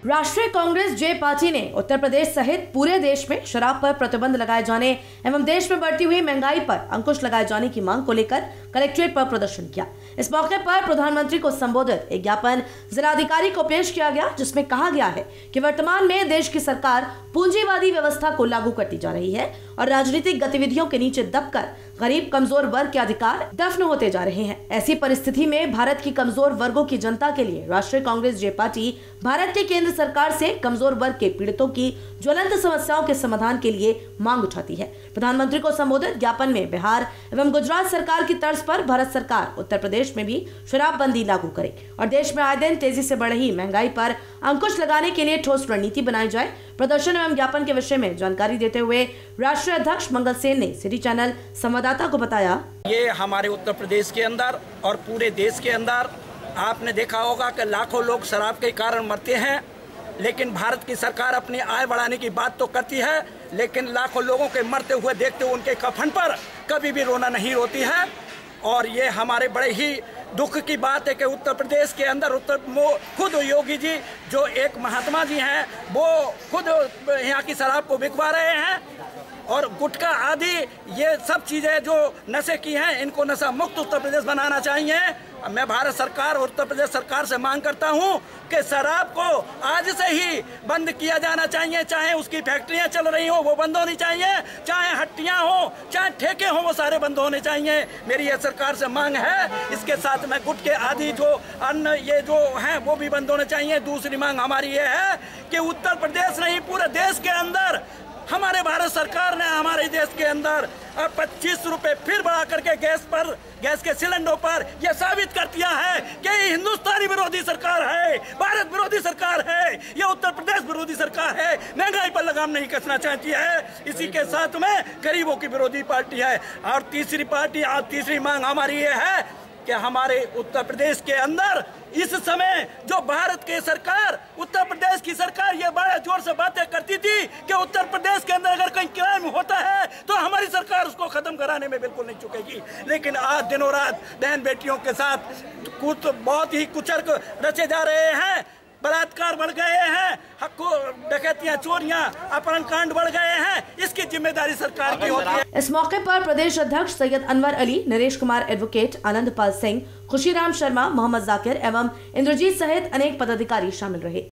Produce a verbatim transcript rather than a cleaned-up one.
राष्ट्रीय कांग्रेस जे पार्टी ने उत्तर प्रदेश सहित पूरे देश में शराब पर प्रतिबंध लगाए जाने एवं देश में बढ़ती हुई महंगाई पर अंकुश लगाए जाने की मांग को लेकर कलेक्ट्रेट पर प्रदर्शन किया। इस मौके पर प्रधानमंत्री को संबोधित एक ज्ञापन जिलाधिकारी को पेश किया गया, जिसमें कहा गया है कि वर्तमान में देश की सरकार पूंजीवादी व्यवस्था को लागू करती जा रही है और राजनीतिक गतिविधियों के नीचे दबकर गरीब कमजोर वर्ग के अधिकार दफन होते जा रहे हैं। ऐसी परिस्थिति में भारत की कमजोर वर्गों की जनता के लिए राष्ट्रीय कांग्रेस जे पार्टी भारत की केंद्र सरकार से कमजोर वर्ग के पीड़ितों की ज्वलंत समस्याओं के समाधान के लिए मांग उठाती है। प्रधानमंत्री को संबोधित ज्ञापन में बिहार एवं गुजरात सरकार की तर्ज पर भारत सरकार उत्तर प्रदेश में भी शराबबंदी लागू करे और देश में आए दिन तेजी से बढ़ रही महंगाई पर अंकुश लगाने के लिए ठोस रणनीति बनाई जाए। प्रदर्शन एवं ज्ञापन के विषय में जानकारी देते हुए राष्ट्रीय अध्यक्ष मंगल सेन ने सिटी चैनल संवाददाता को बताया, ये हमारे उत्तर प्रदेश के अंदर और पूरे देश के अंदर आपने देखा होगा कि लाखों लोग शराब के कारण मरते हैं, लेकिन भारत की सरकार अपनी आय बढ़ाने की बात तो करती है, लेकिन लाखों लोगों के मरते हुए देखते हुए उनके कफन पर कभी भी रोना नहीं रोती है। और ये हमारे बड़े ही दुख की बात है कि उत्तर प्रदेश के अंदर उत्तर खुद योगी जी जो एक महात्मा जी हैं, वो खुद यहाँ की शराब को बिकवा रहे हैं और गुटखा आदि ये सब चीज़ें जो नशे की हैं, इनको नशा मुक्त उत्तर प्रदेश बनाना चाहिए। मैं भारत सरकार और उत्तर प्रदेश सरकार से मांग करता हूं कि शराब को आज से ही बंद किया जाना चाहिए। चाहे उसकी फैक्ट्रियां चल रही हो वो बंद होनी चाहिए, चाहे हट्टियां हो, चाहे ठेके हो, वो सारे बंद होने चाहिए। मेरी ये सरकार से मांग है। इसके साथ में गुटखे आदि जो अन्न ये जो हैं वो भी बंद होने चाहिए। दूसरी मांग हमारी ये है कि उत्तर प्रदेश नहीं पूरे देश के अंदर हमारे भारत सरकार ने हमारे देश के अंदर पच्चीस रुपए फिर बढ़ा करके गैस पर गैस के सिलेंडर पर यह साबित कर दिया है कि हिंदुस्तानी विरोधी सरकार है, भारत विरोधी सरकार है, यह उत्तर प्रदेश विरोधी सरकार है, महंगाई पर लगाम नहीं कसना चाहती है। इसी के साथ में गरीबों की विरोधी पार्टी है। और तीसरी पार्टी और तीसरी मांग हमारी ये है कि हमारे उत्तर प्रदेश के अंदर इस समय जो भारत की सरकार उत्तर प्रदेश की सरकार ये बड़े जोर से बातें करती थी कि उत्तर प्रदेश के अंदर अगर कहीं क्राइम होता है तो हमारी सरकार उसको खत्म कराने में बिल्कुल नहीं चुकेगी। लेकिन आज दिनों रात बहन बेटियों के साथ कुछ बहुत ही कुचर्क रचे जा रहे हैं, बलात्कार बढ़ गए हैं, डकैतियां, चोरियां, अपहरण कांड बढ़ गए हैं। इसकी जिम्मेदारी सरकार की होती है। इस मौके पर प्रदेश अध्यक्ष सैयद अनवर अली, नरेश कुमार एडवोकेट, आनंद पाल सिंह, खुशीराम शर्मा, मोहम्मद जाकिर एवं इंद्रजीत सहित अनेक पदाधिकारी शामिल रहे।